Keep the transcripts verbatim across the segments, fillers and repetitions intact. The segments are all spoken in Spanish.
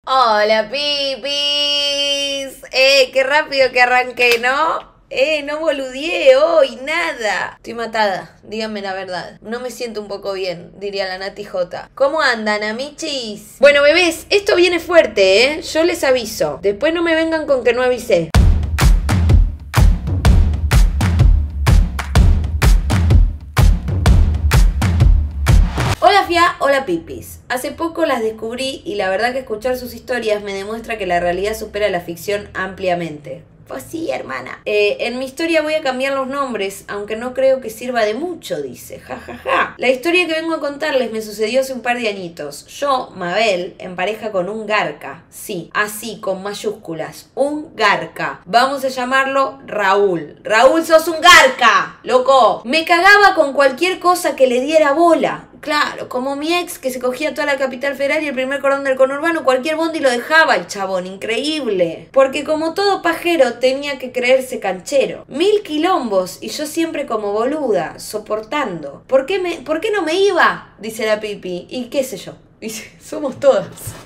Hola, pipis. Eh, qué rápido que arranqué, ¿no? Eh, no boludeé hoy, nada. Estoy matada, díganme la verdad. No me siento un poco bien, diría la Nati J. ¿Cómo andan, amichis? Bueno, bebés, esto viene fuerte, ¿eh? Yo les aviso. Después no me vengan con que no avisé. Hola Fia, hola pipis. Hace poco las descubrí y la verdad que escuchar sus historias me demuestra que la realidad supera la ficción ampliamente. Pues sí, hermana. Eh, en mi historia voy a cambiar los nombres, aunque no creo que sirva de mucho, dice. Ja, ja, ja. La historia que vengo a contarles me sucedió hace un par de añitos. Yo, Mabel, en pareja con un garca. Sí, así, con mayúsculas. Un garca. Vamos a llamarlo Raúl. Raúl, sos un garca, loco. Me cagaba con cualquier cosa que le diera bola. Claro, como mi ex que se cogía toda la capital federal y el primer cordón del conurbano, cualquier bondi lo dejaba el chabón, increíble. Porque como todo pajero tenía que creerse canchero. Mil quilombos y yo siempre como boluda, soportando. ¿Por qué, me, ¿por qué no me iba? Dice la pipi. Y qué sé yo. Dice, somos todas.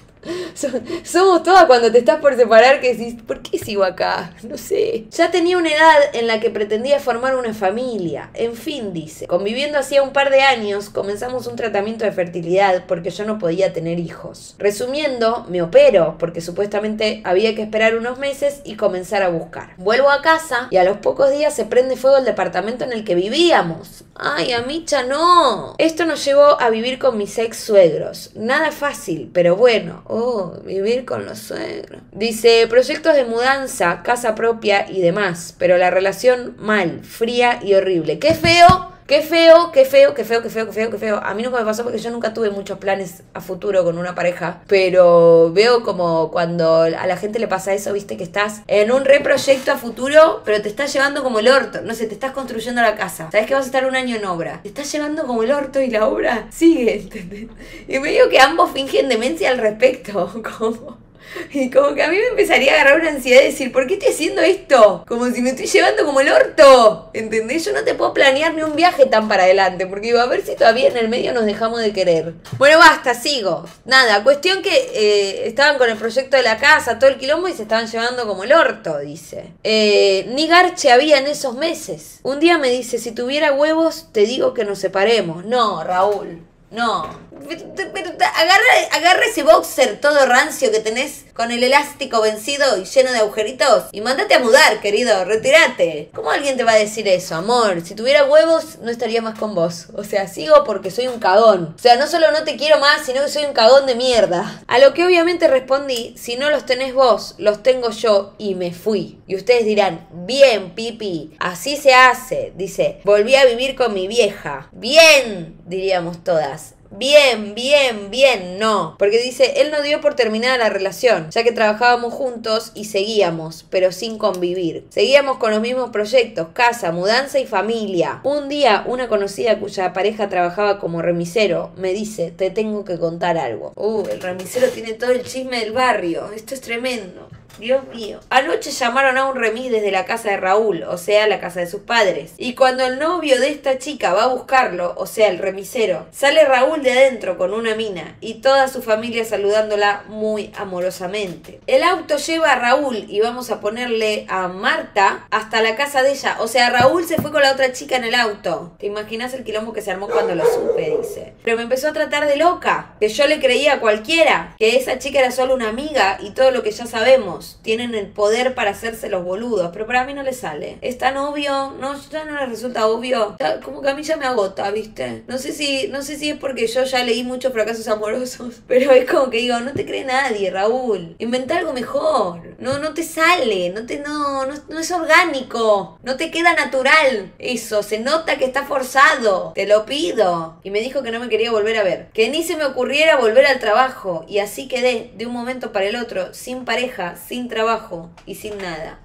Somos todas cuando te estás por separar que decís, ¿por qué sigo acá? No sé. Ya tenía una edad en la que pretendía formar una familia. En fin, dice. Conviviendo hacía un par de años, comenzamos un tratamiento de fertilidad porque yo no podía tener hijos. Resumiendo, me opero porque supuestamente había que esperar unos meses y comenzar a buscar. Vuelvo a casa y a los pocos días se prende fuego el departamento en el que vivíamos. Ay, amicha, no. Esto nos llevó a vivir con mis ex suegros. Nada fácil, pero bueno. Oh, vivir con los suegros. Dice, proyectos de mudanza, casa propia y demás, pero la relación mal, fría y horrible. ¡Qué feo! Qué feo, qué feo, qué feo, qué feo, qué feo, qué feo. A mí nunca me pasó porque yo nunca tuve muchos planes a futuro con una pareja. Pero veo como cuando a la gente le pasa eso, viste, que estás en un reproyecto a futuro, pero te estás llevando como el orto. No sé, te estás construyendo la casa. Sabes que vas a estar un año en obra. Te estás llevando como el orto y la obra sigue, ¿entendés? Y me digo que ambos fingen demencia al respecto. Como... Y como que a mí me empezaría a agarrar una ansiedad de decir, ¿por qué estoy haciendo esto? Como si me estoy llevando como el orto, ¿entendés? Yo no te puedo planear ni un viaje tan para adelante, porque digo, a ver si todavía en el medio nos dejamos de querer. Bueno, basta, sigo. Nada, cuestión que eh, estaban con el proyecto de la casa, todo el quilombo, y se estaban llevando como el orto, dice. Eh, ni garche había en esos meses. Un día me dice, si tuviera huevos, te digo que nos separemos. No, Raúl, no. Pero agarra, agarra ese boxer todo rancio que tenés con el elástico vencido y lleno de agujeritos y mándate a mudar, querido, retírate. ¿Cómo alguien te va a decir eso, amor? Si tuviera huevos no estaría más con vos. O sea, sigo porque soy un cagón. O sea, no solo no te quiero más, sino que soy un cagón de mierda. A lo que obviamente respondí, si no los tenés vos, los tengo yo y me fui. Y ustedes dirán, bien, pipi, así se hace. Dice, volví a vivir con mi vieja. Bien, diríamos todas. Bien, bien, bien, no. Porque dice, él no dio por terminada la relación, ya que trabajábamos juntos y seguíamos, pero sin convivir. Seguíamos con los mismos proyectos, casa, mudanza y familia. Un día, una conocida cuya pareja trabajaba como remisero me dice, te tengo que contar algo. Uh, el remisero tiene todo el chisme del barrio. Esto es tremendo. Dios mío. Anoche llamaron a un remis desde la casa de Raúl, o sea, la casa de sus padres. Y cuando el novio de esta chica va a buscarlo, o sea, el remisero, sale Raúl de adentro con una mina y toda su familia saludándola muy amorosamente. El auto lleva a Raúl y vamos a ponerle a Marta hasta la casa de ella. O sea, Raúl se fue con la otra chica en el auto. ¿Te imaginas el quilombo que se armó cuando lo supe? Dice. Pero me empezó a tratar de loca, que yo le creía a cualquiera, que esa chica era solo una amiga y todo lo que ya sabemos. Tienen el poder para hacerse los boludos, pero para mí no les sale. Es tan obvio, no, ya no les resulta obvio. Ya, como que a mí ya me agota, ¿viste? No sé si, no sé si es porque yo ya leí muchos fracasos amorosos, pero es como que digo, no te cree nadie, Raúl. Inventa algo mejor. No, no te sale, no te, no, no, no es orgánico, no te queda natural. Eso, se nota que está forzado. Te lo pido. Y me dijo que no me quería volver a ver, que ni se me ocurriera volver al trabajo. Y así quedé, de un momento para el otro, sin pareja, sin sin trabajo y sin nada.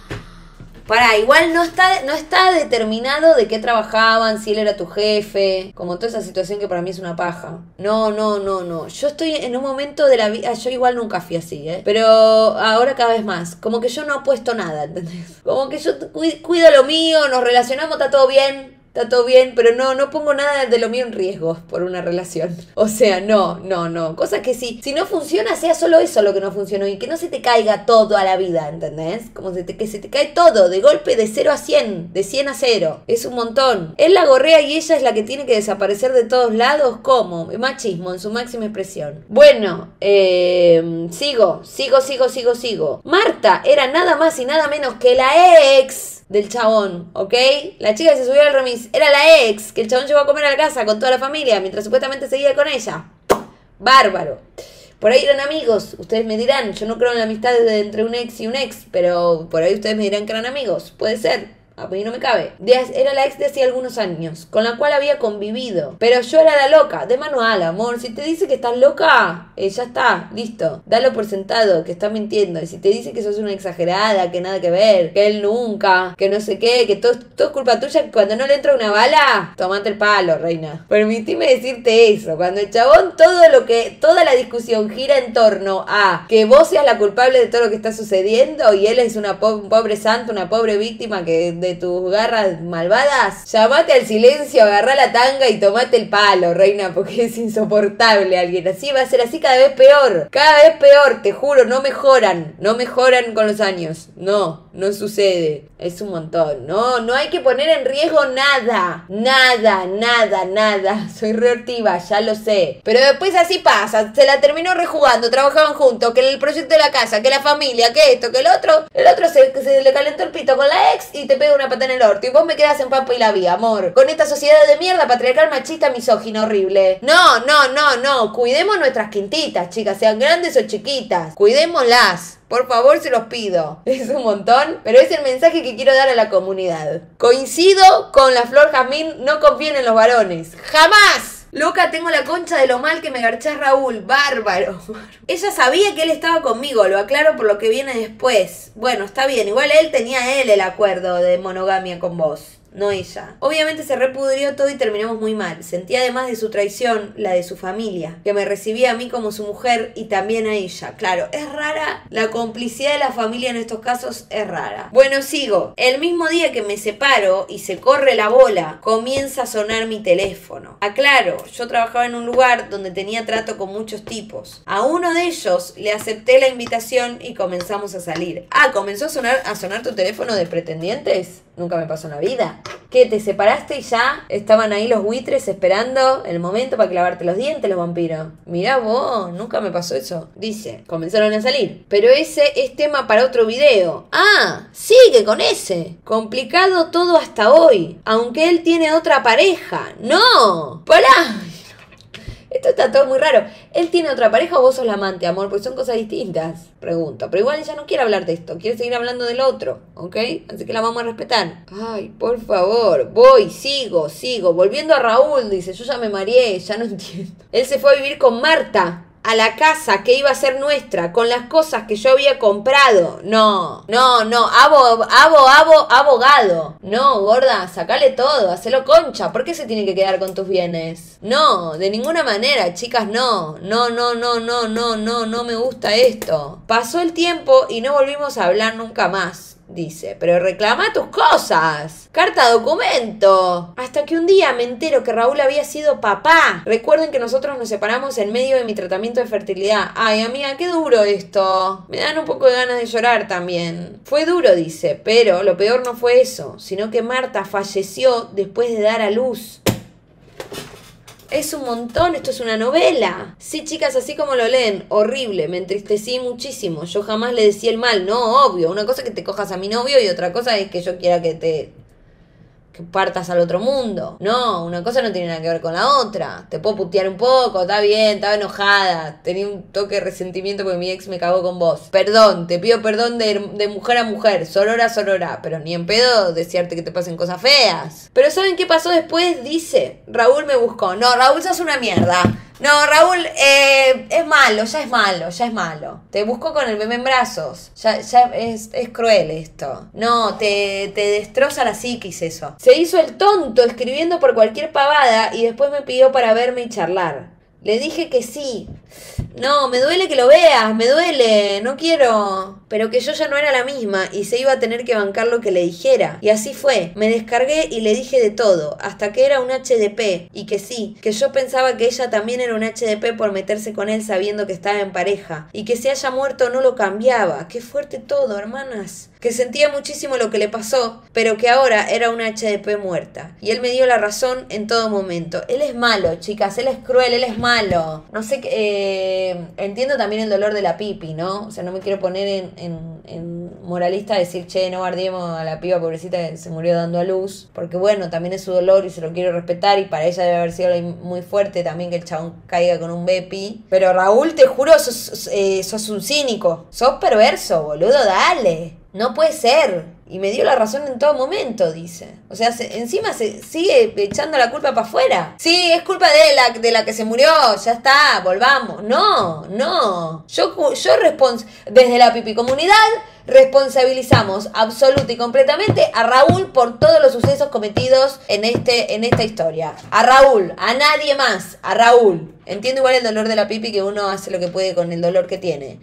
Pará, igual no está, no está determinado de qué trabajaban, si él era tu jefe, como toda esa situación que para mí es una paja. No, no, no, no. Yo estoy en un momento de la vida, yo igual nunca fui así, ¿eh? Pero ahora cada vez más. Como que yo no apuesto nada, ¿entendés? Como que yo cuido lo mío, nos relacionamos, está todo bien. está todo bien, pero no, no pongo nada de lo mío en riesgo por una relación. O sea, no, no, no. Cosas que sí, si no funciona, sea solo eso lo que no funcionó y que no se te caiga todo a la vida, ¿entendés? Como se te, que se te cae todo, de golpe de cero a cien, de cien a cero. Es un montón. Él la gorrea y ella es la que tiene que desaparecer de todos lados. ¿Cómo? Machismo en su máxima expresión. Bueno, eh, sigo, sigo, sigo, sigo, sigo. Marta era nada más y nada menos que la ex del chabón, ¿ok? La chica que se subió al remis era la ex que el chabón llevó a comer a la casa con toda la familia mientras supuestamente seguía con ella. Bárbaro. Por ahí eran amigos, ustedes me dirán, yo no creo en la amistad entre un ex y un ex, pero por ahí ustedes me dirán que eran amigos, puede ser. A mí no me cabe. De, era la ex de hacía algunos años, con la cual había convivido. Pero yo era la loca, de manual, amor. Si te dice que estás loca, eh, ya está, listo. Dalo por sentado, que está mintiendo. Y si te dice que sos una exagerada, que nada que ver, que él nunca, que no sé qué, que todo, todo es culpa tuya, que cuando no le entra una bala, tomate el palo, reina. Permitime decirte eso. Cuando el chabón, todo lo que, toda la discusión gira en torno a que vos seas la culpable de todo lo que está sucediendo y él es una po un pobre santo, una pobre víctima que de tus garras malvadas, llamate al silencio, agarrá la tanga y tomate el palo, reina, porque es insoportable alguien así, va a ser así cada vez peor, cada vez peor, te juro, no mejoran, no mejoran con los años, no, no sucede, es un montón, no, no hay que poner en riesgo nada, nada, nada, nada, soy reortiva, ya lo sé, pero después así pasa, se la terminó rejugando, trabajaban juntos, que el proyecto de la casa, que la familia, que esto, que el otro, el otro se, se le calentó el pito con la ex y te pega una pata en el orto y vos me quedás en pampa y la vía, amor, con esta sociedad de mierda patriarcal, machista, misógina, horrible. No, no, no, no, cuidemos nuestras quintitas, chicas, sean grandes o chiquitas, cuidémoslas. Por favor, se los pido. Es un montón, pero es el mensaje que quiero dar a la comunidad. Coincido con la Flor Jazmín, no confíen en los varones. ¡Jamás! Loca, tengo la concha de lo mal que me garchás, Raúl. Bárbaro. Ella sabía que él estaba conmigo, lo aclaro por lo que viene después. Bueno, está bien, igual él tenía él el acuerdo de monogamia con vos. No ella. Obviamente se repudrió todo y terminamos muy mal. Sentí además de su traición, la de su familia, que me recibía a mí como su mujer y también a ella. Claro, es rara. La complicidad de la familia en estos casos es rara. Bueno, sigo. El mismo día que me separo y se corre la bola, comienza a sonar mi teléfono. Aclaro, yo trabajaba en un lugar donde tenía trato con muchos tipos. A uno de ellos le acepté la invitación y comenzamos a salir. Ah, ¿comenzó a sonar, a sonar tu teléfono de pretendientes? Nunca me pasó en la vida. ¿Qué? ¿Te separaste y ya estaban ahí los buitres esperando el momento para clavarte los dientes, los vampiros? Mirá vos, nunca me pasó eso. Dice, comenzaron a salir. Pero ese es tema para otro video. Ah, sigue con ese. Complicado todo hasta hoy. Aunque él tiene otra pareja. ¡No! ¡Pará! Esto está todo muy raro. ¿Él tiene otra pareja o vos sos la amante, amor? Porque son cosas distintas, pregunto. Pero igual ella no quiere hablar de esto. Quiere seguir hablando del otro, ¿ok? Así que la vamos a respetar. Ay, por favor. Voy, sigo, sigo. Volviendo a Raúl, dice. Yo ya me mareé, ya no entiendo. Él se fue a vivir con Marta a la casa que iba a ser nuestra, con las cosas que yo había comprado. No, no, no, abo, abo, abo, abogado. No, gorda, sacale todo, hacelo concha. ¿Por qué se tiene que quedar con tus bienes? No, de ninguna manera, chicas, no. No, no, no, no, no, no, no me gusta esto. Pasó el tiempo y no volvimos a hablar nunca más. Dice, pero reclama tus cosas. Carta documento. Hasta que un día me entero que Raúl había sido papá. Recuerden que nosotros nos separamos en medio de mi tratamiento de fertilidad. Ay, amiga, qué duro esto. Me dan un poco de ganas de llorar también. Fue duro, dice, pero lo peor no fue eso, sino que Marta falleció después de dar a luz. Es un montón, esto es una novela. Sí, chicas, así como lo leen, horrible, me entristecí muchísimo. Yo jamás le decía el mal, no, obvio. Una cosa es que te cojas a mi novio y otra cosa es que yo quiera que te... que partas al otro mundo. No, una cosa no tiene nada que ver con la otra. Te puedo putear un poco, está bien, estaba enojada. Tenía un toque de resentimiento porque mi ex me cagó con vos. Perdón, te pido perdón de, de mujer a mujer, sorora a sorora. Pero ni en pedo desearte que te pasen cosas feas. Pero ¿saben qué pasó después? Dice, Raúl me buscó. No, Raúl, sos una mierda. No, Raúl, eh, es malo, ya es malo, ya es malo. Te buscó con el bebé en brazos. Ya, ya es, es cruel esto. No, te, te destroza la psiquis eso. Se hizo el tonto escribiendo por cualquier pavada y después me pidió para verme y charlar. Le dije que sí. No, me duele que lo veas, me duele, no quiero. Pero que yo ya no era la misma y se iba a tener que bancar lo que le dijera. Y así fue, me descargué y le dije de todo, hasta que era un H D P. Y que sí, que yo pensaba que ella también era un H D P por meterse con él sabiendo que estaba en pareja. Y que se haya muerto no lo cambiaba. Qué fuerte todo, hermanas. Que sentía muchísimo lo que le pasó, pero que ahora era una H D P muerta. Y él me dio la razón en todo momento. Él es malo, chicas, él es cruel, él es malo. No sé, eh, entiendo también el dolor de la pipi, ¿no? O sea, no me quiero poner en, en, en moralista a decir, che, no bardiemos a la piba pobrecita que se murió dando a luz. Porque bueno, también es su dolor y se lo quiero respetar y para ella debe haber sido muy fuerte también que el chabón caiga con un bepi. Pero Raúl, te juro, sos, eh, sos un cínico. Sos perverso, boludo, dale. No puede ser. Y me dio la razón en todo momento, dice. O sea, se, encima se sigue echando la culpa para afuera. Sí, es culpa de la, de la que se murió. Ya está, volvamos. No, no. Yo, yo respons desde la Pipi Comunidad responsabilizamos absoluta y completamente a Raúl por todos los sucesos cometidos en, este, en esta historia. A Raúl, a nadie más. A Raúl. Entiendo igual el dolor de la pipi, que uno hace lo que puede con el dolor que tiene.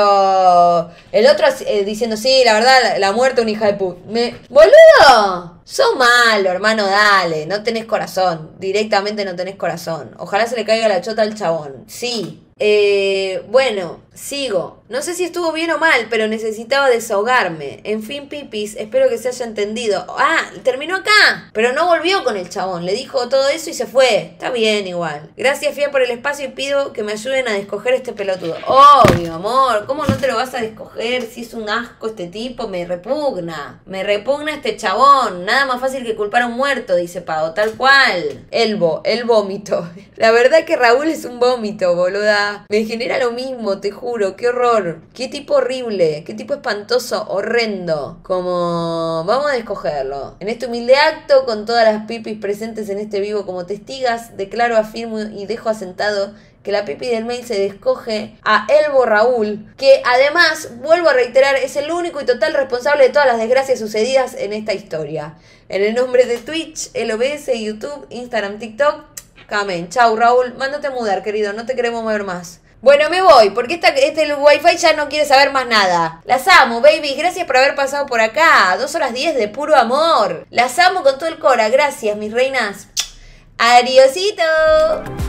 Pero el otro eh, diciendo, sí, la verdad, la, la muerte una hija de puta. Me... ¡Boludo! Sos malo, hermano, dale. No tenés corazón. Directamente no tenés corazón. Ojalá se le caiga la chota al chabón. Sí. Eh, bueno, sigo. No sé si estuvo bien o mal, pero necesitaba desahogarme. En fin, pipis, espero que se haya entendido. Ah, terminó acá, pero no volvió con el chabón. Le dijo todo eso y se fue. Está bien igual. Gracias, Fia, por el espacio y pido que me ayuden a descoger este pelotudo. Obvio, amor. ¿Cómo no te lo vas a descoger si es un asco este tipo? Me repugna. Me repugna este chabón. Nada más fácil que culpar a un muerto, dice Pau. Tal cual. Elbo, el vómito. La verdad que Raúl es un vómito, boluda. Me genera lo mismo, te juro. Qué horror. Qué tipo horrible, qué tipo espantoso, horrendo. Como vamos a descogerlo. En este humilde acto, con todas las pipis presentes en este vivo como testigas, declaro, afirmo y dejo asentado que la pipi del mail se descoge a Elbo Raúl, que además, vuelvo a reiterar, es el único y total responsable de todas las desgracias sucedidas en esta historia. En el nombre de Twitch, L O B S, YouTube, Instagram, TikTok, Camen. Chau, Raúl, mándate a mudar, querido, no te queremos mover más. Bueno, me voy, porque esta, este el wifi ya no quiere saber más nada. Las amo, baby, gracias por haber pasado por acá. Dos horas diez de puro amor. Las amo con todo el cora, gracias, mis reinas. Adiosito.